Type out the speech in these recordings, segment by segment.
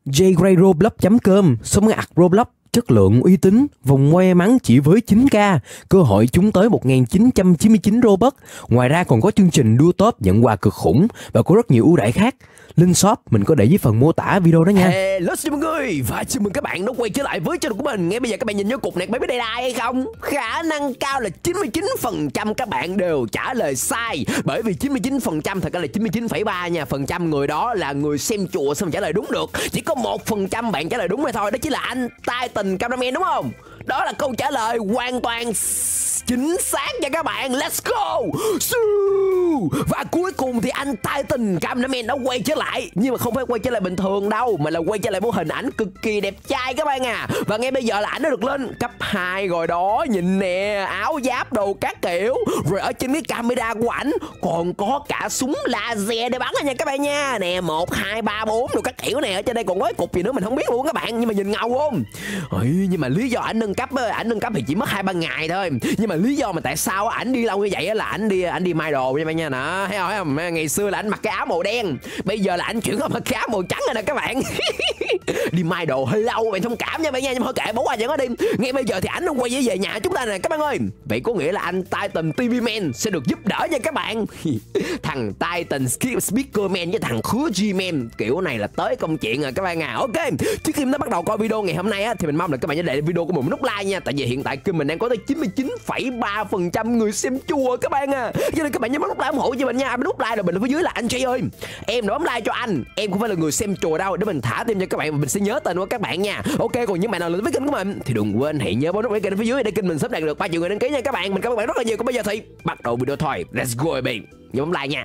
jgrayroblox.com, sống ạc Roblox, chất lượng uy tín, vòng quay mắn chỉ với 9k, cơ hội trúng tới 1999 Robux. Ngoài ra còn có chương trình đua top nhận quà cực khủng và có rất nhiều ưu đãi khác. Link shop mình có để dưới phần mô tả video đó nha. Hello xin mọi người và chào mừng các bạn đã quay trở lại với channel của mình. Ngay bây giờ các bạn nhìn vô cục này, bạn biết đây là ai hay không? Khả năng cao là 99% các bạn đều trả lời sai. Bởi vì 99% thật ra là 99,3 nha. Phần trăm người đó là người xem chùa xong trả lời đúng được. Chỉ có 1% bạn trả lời đúng hay thôi. Đó chính là anh Titan Cameraman đúng không? Đó là câu trả lời hoàn toàn chính xác nha các bạn. Let's go. Và cuối cùng thì anh Titan Cameraman đã quay trở lại. Nhưng mà không phải quay trở lại bình thường đâu, mà là quay trở lại một hình ảnh cực kỳ đẹp trai các bạn à. Và ngay bây giờ là ảnh đã được lên cấp 2 rồi đó. Nhìn nè, áo giáp đồ các kiểu. Rồi ở trên cái camera của ảnh còn có cả súng laser để bắn nha các bạn nha. Nè 1, 2, 3, 4 đồ các kiểu nè. Ở trên đây còn có cục gì nữa mình không biết luôn các bạn. Nhưng mà nhìn ngầu không? Nhưng mà lý do ảnh nâng cấp thì chỉ mất 2-3 ngày thôi. Nhưng mà lý do mà tại sao ảnh đi lâu như vậy là ảnh đi may đồ nha bạn nha. Đó, thấy không? Ngày xưa là ảnh mặc cái áo màu đen, bây giờ là ảnh chuyển qua mặc cái áo màu trắng rồi nè các bạn. Đi may đồ hơi lâu, bạn thông cảm nha bạn nha, nhưng mà thôi kệ, bỏ qua chuyện đó đi. Ngay bây giờ thì ảnh đang quay về nhà chúng ta nè các bạn ơi. Vậy có nghĩa là anh Titan TV Man sẽ được giúp đỡ nha các bạn. Thằng Titan Speaker Man với thằng Khứa G-Man kiểu này là tới công chuyện rồi các bạn à. Ok, trước khi nó bắt đầu coi video ngày hôm nay á, thì mình mong là các bạn sẽ để video của mình một nút like nha. Tại vì hiện tại kênh mình đang có tới 99,3% người xem chùa các bạn à. Cho nên các bạn nhớ bấm nút like ủng hộ cho mình nha. Bấm nút like rồi mình ở phía dưới là anh Jay ơi, em đã bấm like cho anh, em không phải là người xem chùa đâu, để mình thả thêm cho các bạn và mình sẽ nhớ tên của các bạn nha. Ok, còn những bạn nào đến với kênh của mình thì đừng quên hãy nhớ bấm nút like kênh phía dưới để kênh mình sớm đạt được 3 triệu người đăng ký nha các bạn. Mình cảm ơn các bạn rất là nhiều. Còn bây giờ thì bắt đầu video thôi. Let's go baby. Nhớ bấm like nha.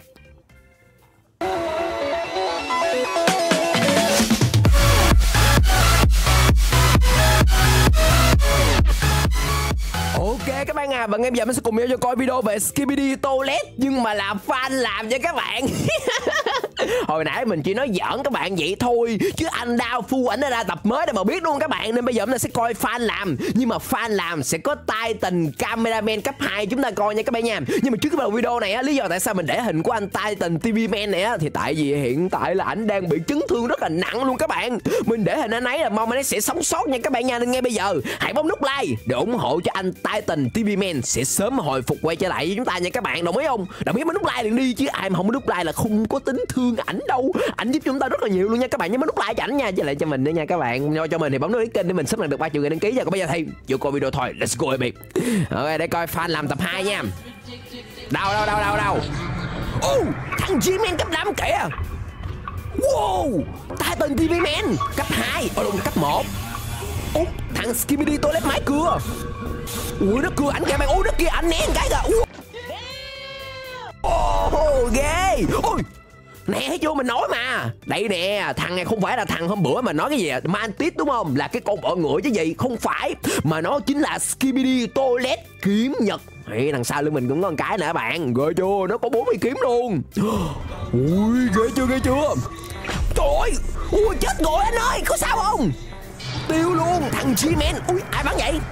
Ok các bạn à, và ngay bây giờ mình sẽ cùng nhau cho coi video về Skibidi Toilet nhưng mà là fan làm cho các bạn. Hồi nãy mình chỉ nói giỡn các bạn vậy thôi, chứ anh Đao Phu ảnh đã ra tập mới để mà biết luôn các bạn. Nên bây giờ mình sẽ coi fan làm, nhưng mà fan làm sẽ có Titan Cameraman cấp 2 chúng ta coi nha các bạn nha. Nhưng mà trước khi vào video này á, lý do tại sao mình để hình của anh Titan TV Man này á, thì tại vì hiện tại là ảnh đang bị chấn thương rất là nặng luôn các bạn. Mình để hình anh ấy là mong anh ấy sẽ sống sót nha các bạn nha. Nên ngay bây giờ hãy bấm nút like để ủng hộ cho anh Titan TV Man sẽ sớm hồi phục quay trở lại với chúng ta nha các bạn. Đồng ý không? Đồng ý bấm nút like liền đi, chứ ai mà không bấm nút like là không có tính thương ảnh đâu. Ảnh giúp chúng ta rất là nhiều luôn nha các bạn. Nhớ bấm nút like cho ảnh nha, với lại cho mình nữa nha các bạn. Cho mình thì bấm nút kênh để mình sắp đạt được 3 triệu người đăng ký nha. Còn bây giờ thì vô coi video thôi. Let's go baby. Ok, để coi fan làm tập 2 nha. Đâu. Thằng G-Man cấp 5 kìa. Wow, Titan TV Man cấp 2, cấp 1. Thằng Skibidi Toilet máy cưa. Ui nó cưa ảnh kìa bạn. Ui nó kia ảnh né cái kìa. Ghê. Ui nè, thấy chưa, mình nói mà. Đây nè, thằng này không phải là thằng hôm bữa mà nói cái gì Mantis đúng không? Là cái con bọ ngựa chứ gì. Không phải, mà nó chính là Skibidi Toilet kiếm nhật. Hey, đằng sau lưng mình cũng có một cái nữa bạn. Ghê chưa, nó có 40 kiếm luôn. Ui ghê chưa. Trời ơi, ui chết rồi anh ơi, có sao không? Tiêu luôn, thằng G-Man. Ui ai bắn vậy?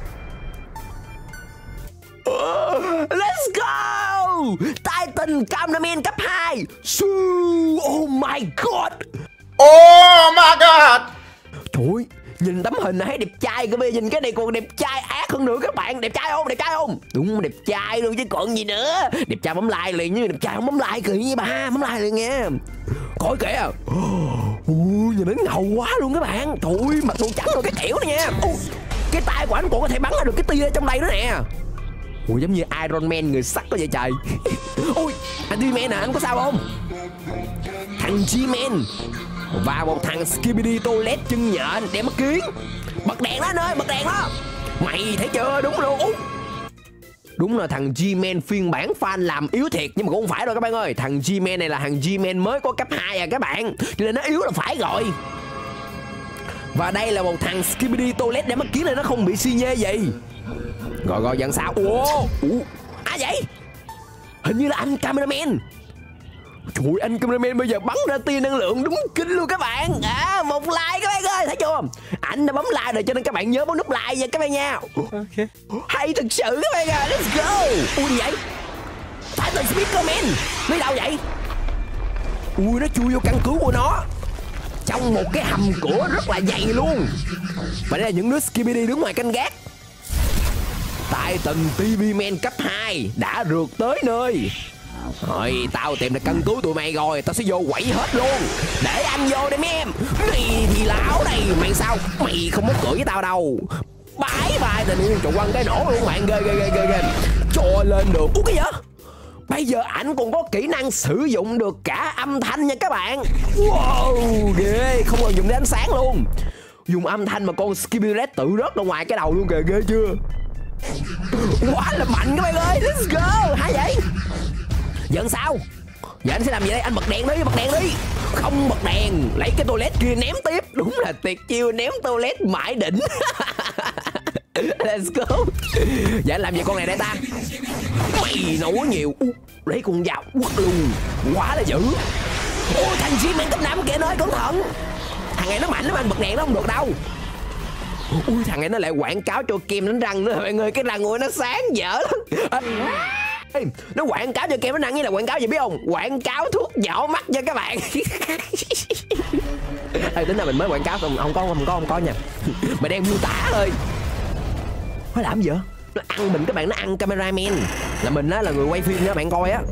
Let's go! Titan Cameraman cấp 2. Oh my god. Oh my god. Trời ơi, nhìn tấm hình này đẹp trai, cái bây giờ nhìn cái này còn đẹp trai ác hơn nữa các bạn. Đẹp trai không? Đúng, đẹp trai luôn chứ còn gì nữa. Đẹp trai bấm like liền, nhưng đẹp trai không bấm like kỳ như ba. Bấm like liền nha. Coi kìa. Ui nhìn nó ngầu quá luôn các bạn. Trời ơi, mặt đồ trắng rồi cái kiểu này nha. Cái tay của anh còn có thể bắn ra được cái tia ở trong đây nữa nè. Ui giống như Iron Man người sắt có vậy trời. Ui anh G-Man à, anh có sao không? Thằng G-Man và một thằng Skibidi Toilet chân nhện đem mắt kiến. Bật đèn đó anh ơi, bật đèn đó. Mày thấy chưa, đúng luôn. Đúng là thằng G-Man phiên bản fan làm yếu thiệt, nhưng mà cũng không phải đâu các bạn ơi. Thằng G-Man này là thằng G-Man mới có cấp 2 à các bạn, cho nên nó yếu là phải rồi. Và đây là một thằng Skibidi Toilet đem mắt kiến này, nó không bị si nhê gì. Rồi dần sao? Ai vậy? Hình như là anh Cameraman. Trời ơi, anh Cameraman bây giờ bắn ra tia năng lượng đúng kinh luôn các bạn. Một like các bạn ơi, thấy chưa? Anh đã bấm like rồi cho nên các bạn nhớ bấm nút like nha các bạn nha. Ok. Hay thực sự các bạn à, let's go. Ui gì vậy? Titan Speaker Man. Nó đâu vậy? Ui nó chui vô căn cứ của nó. trong một cái hầm cửa rất là dày luôn. Và đây là những đứa Skibidi đứng ngoài canh gác. Titan TV Man cấp 2 đã rượt tới nơi. Rồi tao tìm được căn cứ tụi mày rồi, tao sẽ vô quẩy hết luôn. Để anh vô đây mấy em. Này thì lão đây, mày sao? Mày không muốn cười với tao đâu. Bái vai tình yêu trụ quăng cái nổ luôn bạn. Ghê. Cho lên được. Ủa cái gì vậy? Bây giờ ảnh còn có kỹ năng sử dụng được cả âm thanh nha các bạn. Wow, ghê, không còn dùng đến ánh sáng luôn. Dùng âm thanh mà con Skibidi tự rớt ra ngoài cái đầu luôn kìa, ghê chưa? Quá là mạnh các bạn ơi, let's go. Hả vậy? Giận sao? Giờ anh sẽ làm gì đây? Anh bật đèn đi. Không bật đèn, lấy cái toilet kia ném tiếp. Đúng là tuyệt chiêu ném toilet mãi đỉnh. Let's go. Giờ anh làm gì con này đây ta? Mày nấu nhiều. Lấy con dao quất luôn. Quá là dữ. Ôi thằng G-Man cấp 5 kìa, nơi cẩn thận. Thằng này nó mạnh lắm, anh bật đèn nó không được đâu. Ui thằng này nó lại quảng cáo cho kem đánh răng nữa mọi người. Cái răng của nó sáng dở lắm. Nó quảng cáo cho kem đánh răng như là quảng cáo gì biết không? Quảng cáo thuốc nhỏ mắt cho các bạn. Tính là mình mới quảng cáo không có nha. Mày đang miêu tả thôi. Nó làm gì vậy? Nó ăn mình các bạn, nó ăn cameraman. Là mình á, là người quay phim nha bạn coi á.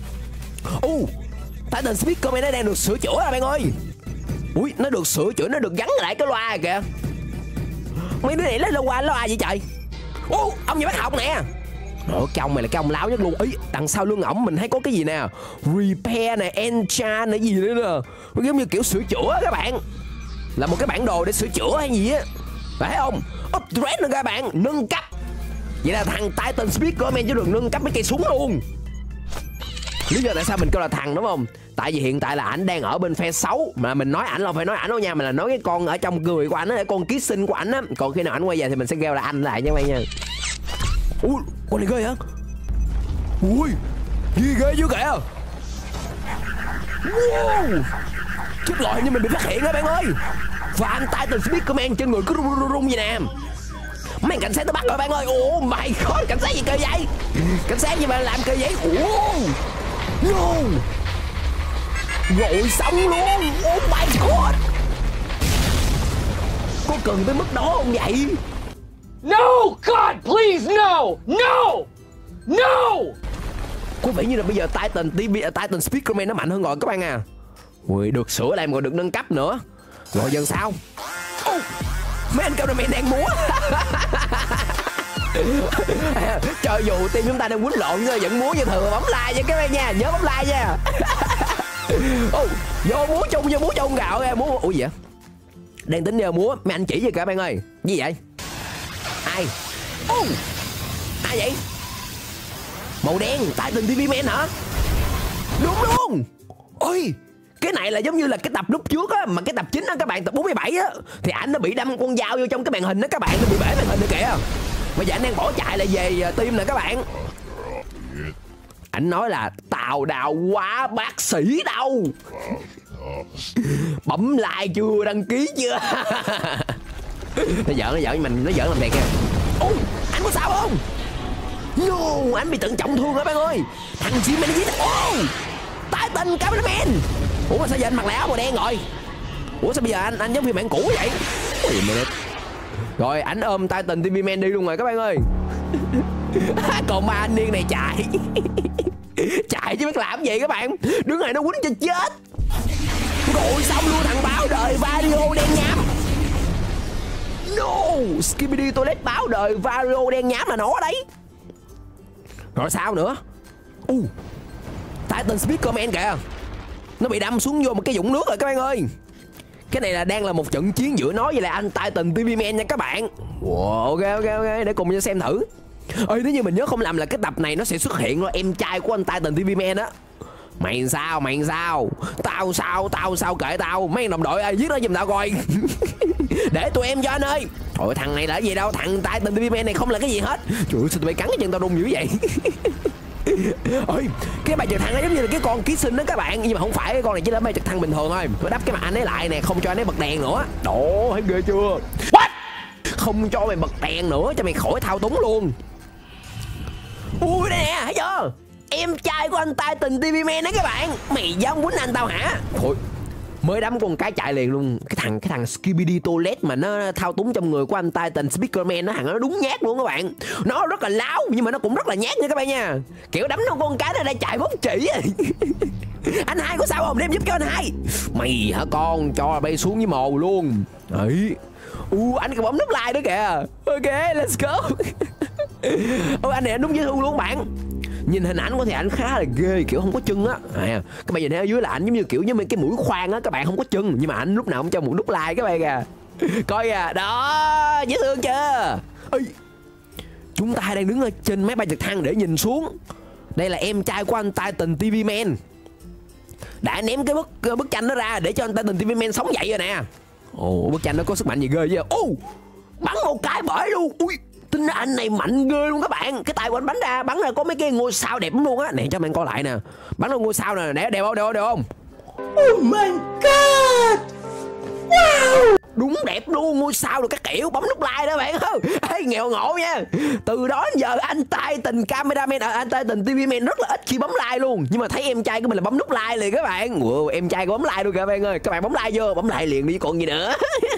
Titan Speakerman nó đang được sửa chữa rồi bạn ơi. Ui nó được sửa chữa, nó được gắn lại cái loa kìa. Mấy đứa này lấy loa gì trời? Ông nhà bác học nè. Cái ông này là cái ông láo nhất luôn. Ý đằng sau lưng ổng mình thấy có cái gì nè, repair nè, enchant này gì nữa nè, giống như kiểu sửa chữa các bạn. Là một cái bản đồ để sửa chữa hay gì á, phải không? Upgrade nữa các bạn, nâng cấp. Vậy là thằng Titan Speakerman chứ được nâng cấp mấy cây súng luôn. Lý do tại sao mình kêu là thằng đúng không? Tại vì hiện tại là ảnh đang ở bên phe xấu. Mà mình nói ảnh là phải nói ảnh đâu nha, mà là nói cái con ở trong người của ảnh á, con ký sinh của ảnh á. Còn khi nào ảnh quay về thì mình sẽ kêu là anh lại nha các bạn nha. Ui con này ghê hả? Ui gì ghê dữ kìa. Wow, chết rồi, nhưng mình bị phát hiện đó bạn ơi. Và anh Titan Speakerman trên người cứ rung vậy nè. Mấy cảnh sát nó bắt rồi bạn ơi. Oh my god, cảnh sát gì cơ vậy? Cảnh sát gì mà làm cơ vậy? No, rồi xong luôn. Oh my god, có cần tới mức đó không vậy? No, God, please, no. Có vẻ như là bây giờ Titan Speakerman nó mạnh hơn rồi các bạn à. Ui, được sửa lại mà còn được nâng cấp nữa. Rồi giờ sao? Mấy anh cameraman đang múa. Cho dù team chúng ta đang quýnh lộn nhưng vẫn múa như thường. Bấm like nha các bạn nha, nhớ bấm like nha. Vô múa chung gạo ra múa. Ủa gì vậy? Đang tính giờ múa, mấy anh chỉ gì cả bạn ơi. Gì vậy? Ai? Ai vậy? Màu đen, Titan TV Man hả? Đúng luôn. Ôi, cái này là giống như là cái tập lúc trước á, mà cái tập 9 á các bạn, tập 47 á, thì ảnh nó bị đâm con dao vô trong cái màn hình đó các bạn, nó bị bể màn hình nữa kìa. Bây giờ anh đang bỏ chạy lại về team nè các bạn. Ảnh nói là tào đào quá bác sĩ đâu. Bấm like chưa, đăng ký chưa? Nó giỡn mình, nó giỡn làm thiệt kìa. Anh có sao không? No, anh bị tận trọng thương hả bạn ơi? Thằng G-Man nó giết Titan Cameraman. Ủa mà sao giờ anh mặc lại áo màu đen rồi? Ủa sao bây giờ anh giống phiên bản cũ vậy? Rồi ảnh ôm Titan TV Man đi luôn rồi các bạn ơi. Còn ba anh niên này chạy. Chạy chứ biết làm gì các bạn. Đứng này nó quýnh cho chết. Rồi xong luôn thằng báo đời Vario đen nhám. No, Skibidi Toilet báo đời Vario đen nhám là nó đấy. Rồi sao nữa? Titan Speakerman kìa, nó bị đâm xuống vô một cái vũng nước rồi các bạn ơi. Cái này là đang là một trận chiến giữa nó với lại anh Titan TV Man nha các bạn. Wow, ok, để cùng nhau xem thử. Ơi nếu như mình nhớ không lầm là cái tập này nó sẽ xuất hiện rồi em trai của anh Titan TV Man á. Mày sao? Tao sao kệ tao. Mấy đồng đội ơi, giết nó giùm tao coi. Để tụi em cho anh ơi. Trời, thằng này là cái gì đâu, thằng Titan TV Man này không là cái gì hết. Trời ơi, sao tụi bay cắn cái chân tao rung dữ vậy? Ôi, cái bài trực thăng nó giống như là cái con ký sinh đó các bạn, nhưng mà không phải, cái con này chỉ là bài trực thăng bình thường thôi. Tôi đắp cái mặt anh ấy lại nè, không cho anh ấy bật đèn nữa. Đồ, thấy ghê chưa? What? Không cho mày bật đèn nữa, cho mày khỏi thao túng luôn. Ui đây nè, thấy chưa? Em trai của anh Titan TV Man đó các bạn. Mày dám quýnh anh tao hả? Thôi, Mới đấm con cái chạy liền luôn. Cái thằng Skibidi Toilet mà nó thao túng trong người của anh Titan Speakerman, nó đúng nhát luôn các bạn. Nó rất là láo nhưng mà nó cũng rất là nhát nha các bạn nha. Kiểu đấm nó con cái nó đã chạy bóng chỉ. Anh Hai có sao không? Đem giúp cho anh Hai. Mày hả con, cho bay xuống với mồ luôn. Đấy. Anh còn bấm nút like nữa kìa. Ok, let's go. Anh này anh đúng dễ thương luôn bạn. Nhìn hình ảnh của thì ảnh khá là ghê, kiểu không có chân á. Các bạn nhìn thấy ở dưới là ảnh giống như kiểu như cái mũi khoan á, các bạn không có chân, nhưng mà ảnh lúc nào cũng cho một nút like các bạn kìa. Coi kìa, đó, dễ thương chưa? Ê, chúng ta đang đứng ở trên máy bay trực thăng để nhìn xuống. Đây là em trai của anh Titan TV Man. Đã ném cái bức tranh đó ra để cho anh Titan TV Man sống dậy rồi nè. Bức tranh nó có sức mạnh gì ghê chứ? Bắn một cái bởi luôn. Ui, tính ra anh này mạnh ghê luôn các bạn. Cái tay của anh bắn ra có mấy cái ngôi sao đẹp lắm luôn á. Nè cho mình coi lại nè. Bắn ra ngôi sao nè, đẹp không? Oh my god. Wow. Đúng đẹp luôn, ngôi sao rồi các kiểu. Bấm nút like đó bạn không? Ê, nghèo ngộ nha. Từ đó đến giờ anh Titan Cameraman, anh Titan TV Man rất là ít khi bấm like luôn. Nhưng mà thấy em trai của mình là bấm nút like liền các bạn. Em trai có bấm like luôn kìa các bạn ơi. Các bạn bấm like vô, bấm like liền đi còn gì nữa.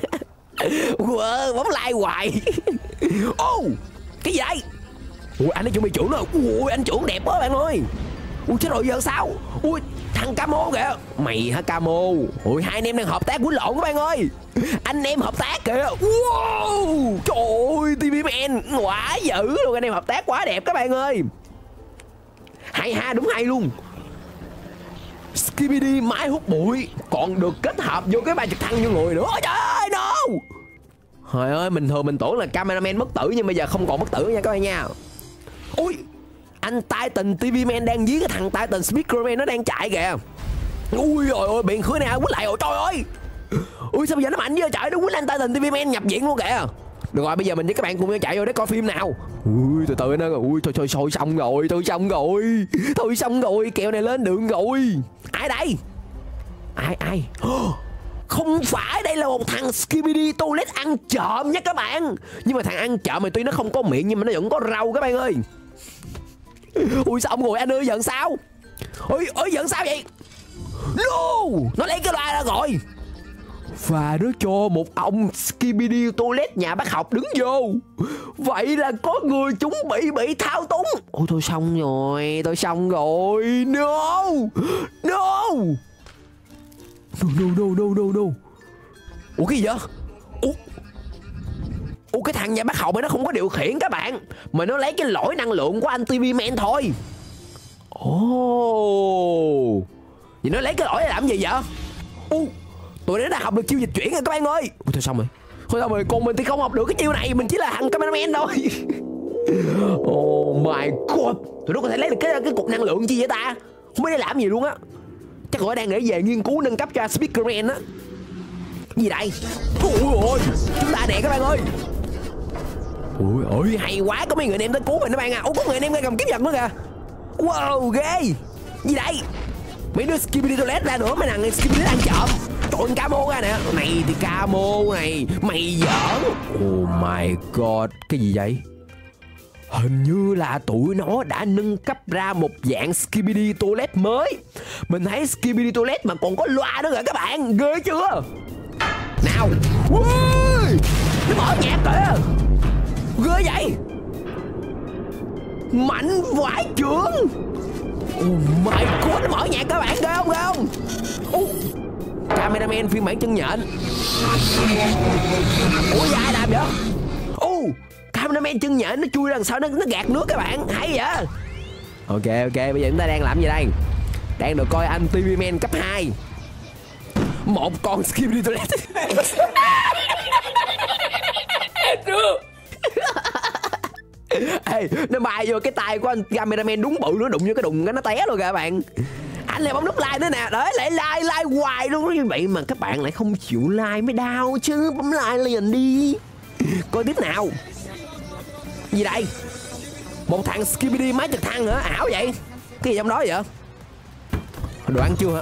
Bấm like hoài. Cái gì đây? Anh ấy chuẩn bị trưởng rồi. Anh trưởng đẹp quá bạn ơi. Chết rồi giờ sao? Thằng Camo kìa. Mày hả Camo? Hai anh em đang hợp tác quýnh lộn các bạn ơi. Anh em hợp tác kìa. Wow. Trời ơi, TV Man quá dữ luôn. Anh em hợp tác quá đẹp các bạn ơi. Hay ha, đúng hay luôn. Skibidi máy hút bụi còn được kết hợp vô cái bay trực thăng như người nữa. Ôi trời ơi, no. Trời ơi, bình thường mình tưởng là cameraman bất tử, nhưng bây giờ không còn bất tử nha các bạn nha. Anh Titan TV Man đang dí cái thằng Titan Speakerman, nó đang chạy kìa. Ui rồi ôi, biển khứa này ai quýnh lại rồi, trời ơi. Sao bây giờ nó mạnh vậy trời, nó quýnh anh Titan TV Man nhập viện luôn kìa. Được rồi, bây giờ mình với các bạn cùng nhau chạy vô để coi phim nào. Từ từ nó. Thôi xong rồi, kèo này lên đường rồi. Ai đây? Ai? Không phải, đây là một thằng Skibidi Toilet ăn trộm nha các bạn. Nhưng mà thằng ăn trộm này tuy nó không có miệng nhưng mà nó vẫn có râu các bạn ơi. Xong rồi anh ơi, giận sao? Giận sao vậy? No, nó lấy cái loa ra rồi. Và nó cho một ông Skibidi Toilet nhà bác học đứng vô. Vậy là có người chuẩn bị thao túng. Tôi xong rồi. No. Cái gì vậy? Cái thằng nhà bác học này nó không có điều khiển các bạn, mà nó lấy cái lỗi năng lượng của anh TV Man thôi. Vậy nó lấy cái lỗi để làm gì vậy? Tụi nó đã học được chiêu dịch chuyển rồi các bạn ơi. Thôi xong rồi, còn mình thì không học được cái chiêu này, mình chỉ là thằng cameraman thôi. Oh my god, tụi nó có thể lấy được cái cục năng lượng chi vậy ta? Không biết để làm gì luôn á. Chắc họ đang để về nghiên cứu nâng cấp cho Speakerman á. Gì đây? Ôi, chúng ta nè các bạn ơi. Ôi, hay quá, có mấy người anh em tới cứu mình đó bạn à. Có người anh em ngay cầm kiếm nhật nữa kìa. Wow, ghê. Gì đây? Mấy đứa Skibidi Toilet ra nữa, mấy thằng Skibidi ăn trộm. Trộn Camo ra nè. Này thì Camo này, mày giỡn. Oh my god, cái gì vậy? Hình như là tụi nó đã nâng cấp ra một dạng Skibidi Toilet mới. Mình thấy Skibidi Toilet mà còn có loa nữa rồi các bạn, ghê chưa? Nào. Nó mở nhạc kìa. Ghê vậy. Mạnh vãi chưởng. Oh my god, nó mở nhạc các bạn, ghê không? Cameraman phiên bản chân nhện. Ai làm vậy? Cameraman chân nhện nó chui ra đằng sau, nó gạt nước các bạn, hay vậy? Ok, bây giờ chúng ta đang làm gì đây? Đang được coi anh TV Man cấp 2. Một con Skibidi Toilet. Ê, nó bay vô cái tay của anh cameraman đúng bự, nó đụng vô cái đùng nó té luôn kìa các bạn. Anh lại bấm nút like nữa nè. Đấy, lại like hoài luôn. Vậy mà các bạn lại không chịu like mới đau chứ. Bấm like liền đi. Coi tiếp nào. Gì đây? Một thằng Skibidi máy trực thăng hả? Ảo vậy? Cái gì trong đó vậy? Đồ ăn chưa hả?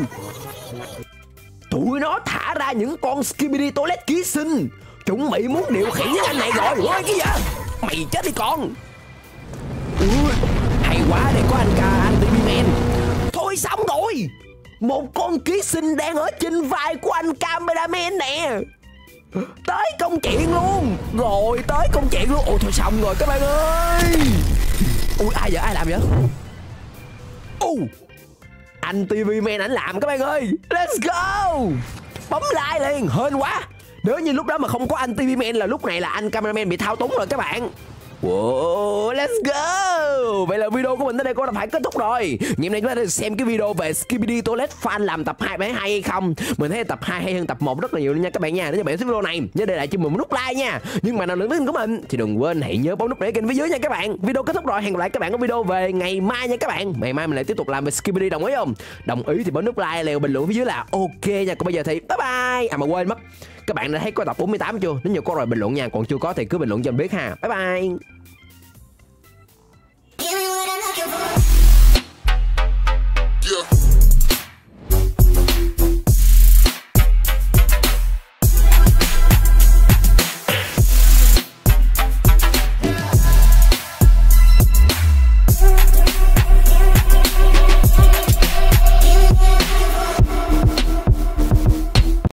Tụi nó thả ra những con Skibidi Toilet ký sinh, chuẩn bị muốn điều khiển với anh này rồi. Ôi cái gì? Mày chết đi con. Hay quá, đây có anh TV Man. Thôi xong rồi. một con ký sinh đang ở trên vai của anh cameraman nè. Tới công chuyện luôn. Rồi tới công chuyện luôn. Ôi thôi xong rồi các bạn ơi. Ui ai vậy, ai làm vậy? Anh TV Man ảnh làm các bạn ơi. Let's go. Bấm like liền, hên quá. Nếu như lúc đó mà không có anh TV Man là lúc này là anh cameraman bị thao túng rồi các bạn. Wow, let's go. Vậy là video của mình tới đây cũng đã phải kết thúc rồi. Ngày hôm nay chúng ta đã xem cái video về Skibidi Toilet Fan làm tập 2 hay hay không. Mình thấy tập 2 hay hơn tập 1 rất là nhiều luôn nha các bạn nha. Nếu như bạn thích video này nhớ để lại cho mình một nút like nha. Nhưng mà nào nữa của mình thì đừng quên hãy nhớ bấm nút để kênh phía dưới nha các bạn. Video kết thúc rồi, hẹn gặp lại các bạn ở video về ngày mai nha các bạn. Ngày mai mình lại tiếp tục làm về Skibidi, đồng ý không? Đồng ý thì bấm nút like, leo bình luận phía dưới là ok nha. Còn bây giờ thì bye bye. À mà quên mất, các bạn đã thấy có tập 48 chưa? Nếu như có rồi bình luận nha, còn chưa có thì cứ bình luận cho mình biết ha. Bye bye.